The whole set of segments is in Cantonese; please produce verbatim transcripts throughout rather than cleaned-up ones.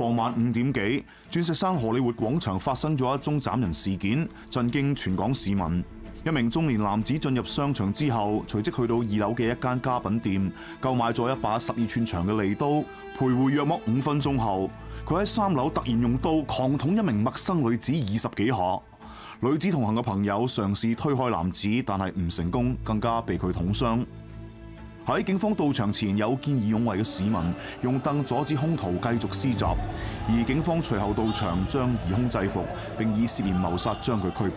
傍晚五點幾，鑽石山荷里活廣場發生咗一宗斬人事件，震驚全港市民。一名中年男子進入商場之後，隨即去到二樓嘅一間家品店，購買咗一把十二寸長嘅利刀。徘徊約莫五分鐘後，佢喺三樓突然用刀狂捅一名陌生女子二十幾下。女子同行嘅朋友嘗試推開男子，但係唔成功，更加被佢捅傷。喺警方到場前，有見義勇為嘅市民用凳阻止兇徒繼續施襲，而警方隨後到場將疑兇制服，並以涉嫌謀殺將佢拘捕。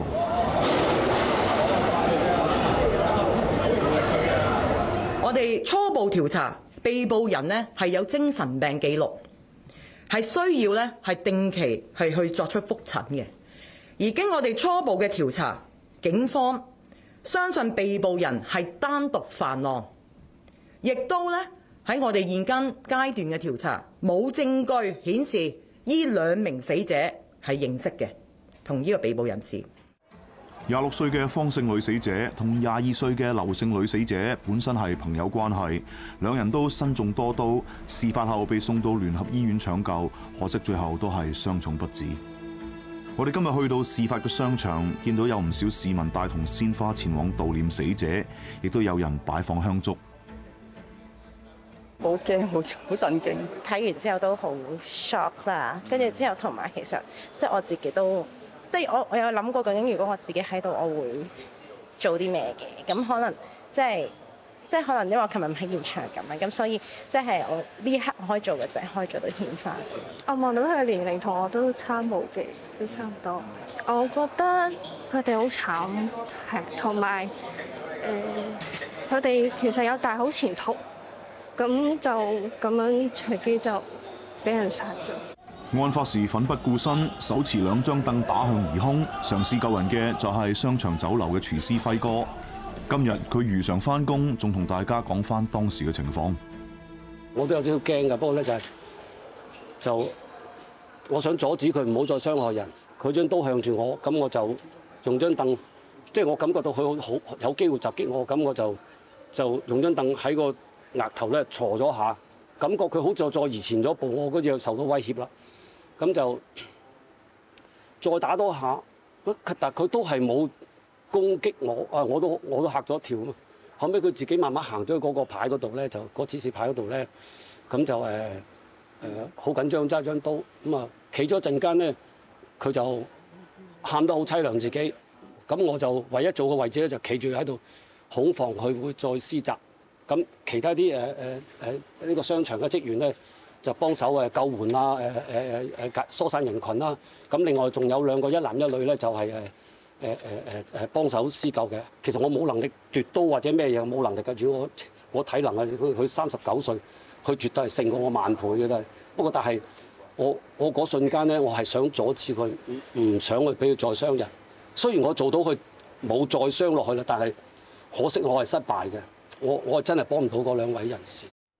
我哋初步調查，被捕人呢係有精神病記錄，係需要呢係定期係去作出覆診嘅。而經我哋初步嘅調查，警方相信被捕人係單獨犯案。亦都咧喺我哋現今階段嘅調查，冇證據顯示呢兩名死者係認識嘅，同呢個被捕人士。 廿六歲嘅方姓女死者同廿二歲嘅劉姓女死者本身係朋友關係，兩人都身中多刀，事發後被送到聯合醫院搶救，可惜最後都係傷重不治。我哋今日去到事發嘅商場，見到有唔少市民帶同鮮花前往悼念死者，亦都有人擺放香燭。 好驚，好好震驚。 睇完之後都好 shock 啊！跟住之後同埋其實即係我自己都即係我我有諗過究竟如果我自己喺度，我會做啲咩嘅？咁可能即係即係可能因為我琴日喺現場咁樣，咁所以即係我呢一刻我可以做嘅就係可以做到獻花。 我望到佢嘅年齡同我都差無幾，都差唔多。我覺得佢哋好慘，係同埋誒佢哋其實有大好前途。咁就咁樣隨機就俾人殺咗。 案發時奮不顧身，手持兩張凳打向疑兇，嘗試救人嘅就係商場酒樓嘅廚師輝哥。今日佢如常返工，仲同大家講返當時嘅情況。 我都有少少驚㗎，不過咧就係、是、就我想阻止佢唔好再傷害人。佢張刀向住我，咁我就用張凳，即係我感覺到佢好有機會襲擊我，咁我就就用張凳喺個額頭咧挫咗下，感覺佢好似再移前咗步，我嗰次受到威脅啦。咁就再打多下，但佢都係冇攻擊我，啊我都我都嚇咗一跳啊！後尾佢自己慢慢行咗去嗰個牌嗰度咧，就嗰指示牌嗰度咧，咁就誒誒好緊張揸張刀，咁啊企咗陣間咧，佢就喊得好凄涼自己。咁我就唯一做嘅位置咧就企住喺度，恐防佢會再施襲。咁其他啲誒誒誒呢個商場嘅職員咧，就幫手誒救援啦，誒誒誒誒疏散人群啦。咁另外仲有兩個一男一女咧，就係誒誒誒誒誒幫手施救嘅。其實我冇能力奪刀或者咩嘢，冇能力嘅。如果我我體能啊，佢佢三十九歲，佢絕對係勝過我萬倍嘅都係。不過但係我我嗰瞬間咧，我係想阻止佢，唔唔想去俾佢再傷人。雖然我做到佢冇再傷落去啦，但係可惜我係失敗嘅。我我真係幫唔到嗰兩位人士。